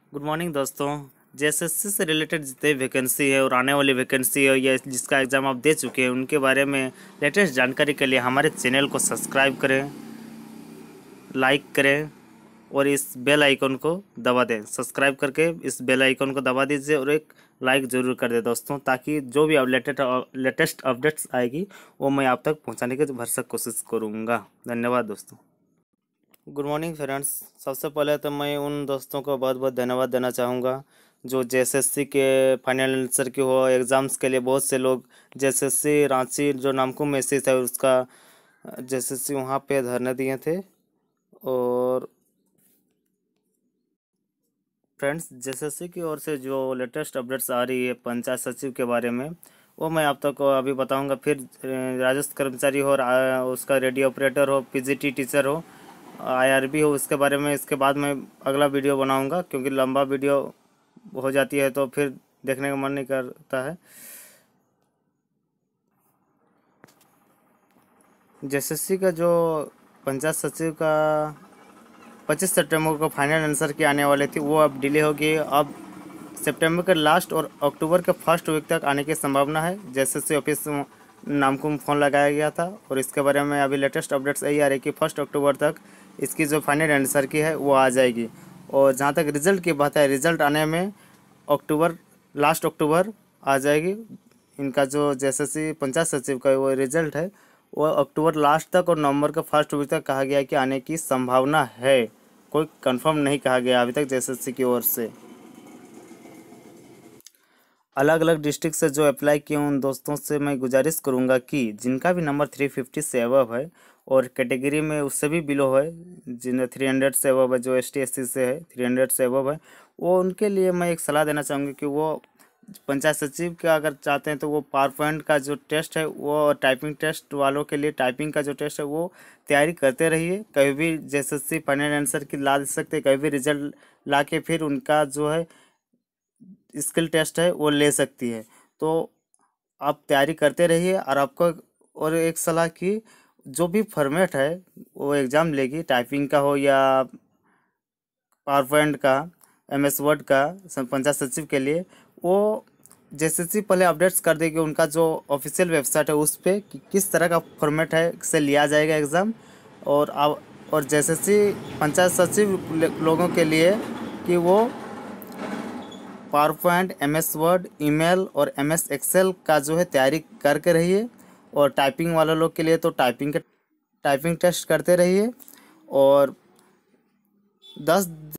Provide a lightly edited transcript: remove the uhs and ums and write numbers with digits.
Good morning दोस्तों। JSSC से related जितने वैकेंसी है और आने वाली वैकेंसी है या जिसका एग्ज़ाम आप दे चुके हैं उनके बारे में लेटेस्ट जानकारी के लिए हमारे चैनल को सब्सक्राइब करें, लाइक करें और इस बेल आइकन को दबा दें। सब्सक्राइब करके इस बेल आइकन को दबा दीजिए और एक लाइक ज़रूर कर दें दोस्तों, ताकि जो भी लेटेस्ट अपडेट्स आएगी वो मैं आप तक पहुंचाने की भरसक कोशिश करूंगा। धन्यवाद दोस्तों। Good morning friends. सबसे पहले तो मैं उन दोस्तों को बहुत बहुत धन्यवाद देना चाहूँगा जो जेएसएससी के फाइनल आंसर की हो एग्ज़ाम्स के लिए। बहुत से लोग जेएसएससी रांची जो नामकुम में स्थित है उसका जेएसएससी वहाँ पे धरने दिए थे। और फ्रेंड्स, जेएसएससी की ओर से जो लेटेस्ट अपडेट्स आ रही है पंचायत सचिव के बारे में वो मैं आप तक अभी बताऊंगा। फिर राजस्व कर्मचारी हो, उसका रेडियो ऑपरेटर हो, पीजीटी टीचर हो, आईआरबी हो, उसके बारे में इसके बाद मैं अगला वीडियो बनाऊंगा, क्योंकि लंबा वीडियो हो जाती है तो फिर देखने का मन नहीं करता है। जेएसएससी का जो पंचायत सचिव का 25 सितंबर को फाइनल आंसर की आने वाली थी वो अब डिले हो गई। अब सितंबर के लास्ट और अक्टूबर के फर्स्ट वीक तक आने की संभावना है। जेएसएससी ऑफिस नामकुम फ़ोन लगाया गया था और इसके बारे में अभी लेटेस्ट अपडेट्स यही आ रही कि 1 अक्टूबर तक इसकी जो फाइनल आंसर की है वो आ जाएगी। और जहाँ तक रिज़ल्ट की बात है, रिज़ल्ट आने में लास्ट अक्टूबर आ जाएगी। इनका जो जेएसएससी पंचायत सचिव का वो रिज़ल्ट है वो अक्टूबर लास्ट तक और नवंबर के फर्स्ट वीक तक कहा गया है कि आने की संभावना है। कोई कंफर्म नहीं कहा गया अभी तक जेएसएससी की ओर से। अलग अलग डिस्ट्रिक्ट से जो अप्लाई किए उन दोस्तों से मैं गुजारिश करूंगा कि जिनका भी नंबर 350 से अबव है और कैटेगरी में उससे भी बिलो है, जिन्हें 300 से अबव है, जो एसटी एससी से है 300 से अबव है, वो उनके लिए मैं एक सलाह देना चाहूँगी कि वो पंचायत सचिव का अगर चाहते हैं तो वो पावर पॉइंट का जो टेस्ट है वो, टाइपिंग टेस्ट वालों के लिए टाइपिंग का जो टेस्ट है वो तैयारी करते रहिए। कभी भी जेएसएससी फाइनल आंसर की ला दे सकते, कभी भी रिजल्ट ला के फिर उनका जो है स्किल टेस्ट है वो ले सकती है। तो आप तैयारी करते रहिए। और आपको और एक सलाह कि जो भी फॉर्मेट है वो एग्ज़ाम लेगी, टाइपिंग का हो या पावर पॉइंट का, एमएस वर्ड का, पंचायत सचिव के लिए, वो जेएसएससी पहले अपडेट्स कर देगी उनका जो ऑफिशियल वेबसाइट है उस पर कि किस तरह का फॉर्मेट है से लिया जाएगा एग्ज़ाम। और जेएसएससी पंचायत सचिव लोगों के लिए कि वो power point, MS Word, email और एमएस एक्सेल का जो है तैयारी करके रहिए। और टाइपिंग वाले लोग के लिए तो टाइपिंग टेस्ट करते रहिए। और 10